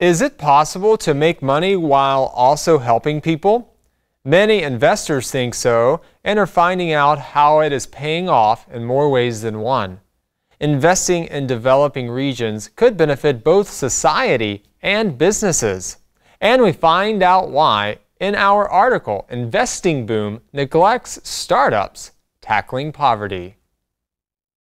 Is it possible to make money while also helping people? Many investors think so and are finding out how it is paying off in more ways than one. Investing in developing regions could benefit both society and businesses. And we find out why in our article, Investing Boom Neglects Startups Tackling Poverty.